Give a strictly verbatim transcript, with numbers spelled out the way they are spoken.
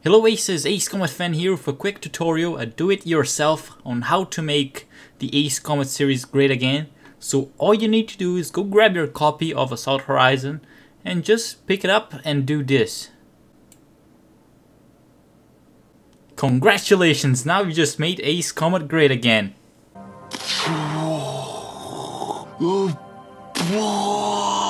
Hello Aces, Ace Combat Fan here with a quick tutorial, a do-it-yourself on how to make the Ace Combat series great again. So all you need to do is go grab your copy of Assault Horizon and just pick it up and do this. Congratulations, now you just made Ace Combat great again.